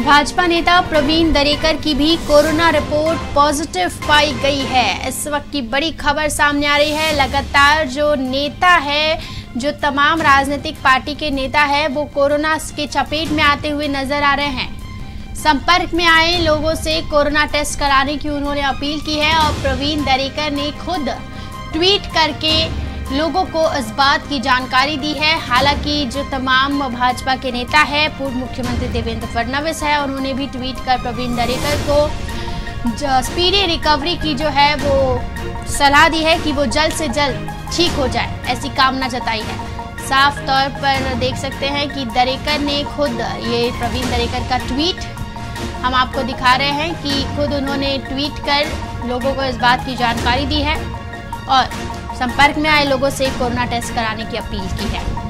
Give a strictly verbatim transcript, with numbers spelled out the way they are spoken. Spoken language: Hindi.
भाजपा नेता प्रवीण दरेकर की भी कोरोना रिपोर्ट पॉजिटिव पाई गई है। इस वक्त की बड़ी खबर सामने आ रही है। लगातार जो नेता है, जो तमाम राजनीतिक पार्टी के नेता है, वो कोरोना के चपेट में आते हुए नजर आ रहे हैं। संपर्क में आए लोगों से कोरोना टेस्ट कराने की उन्होंने अपील की है और प्रवीण दरेकर ने खुद ट्वीट करके लोगों को इस बात की जानकारी दी है। हालांकि जो तमाम भाजपा के नेता है, पूर्व मुख्यमंत्री देवेंद्र फडणवीस है, उन्होंने भी ट्वीट कर प्रवीण दरेकर को स्पीडी रिकवरी की जो है वो सलाह दी है कि वो जल्द से जल्द ठीक हो जाए, ऐसी कामना जताई है। साफ तौर पर देख सकते हैं कि दरेकर ने खुद, ये प्रवीण दरेकर का ट्वीट हम आपको दिखा रहे हैं कि खुद उन्होंने ट्वीट कर लोगों को इस बात की जानकारी दी है और संपर्क में आए लोगों से कोरोना टेस्ट कराने की अपील की है।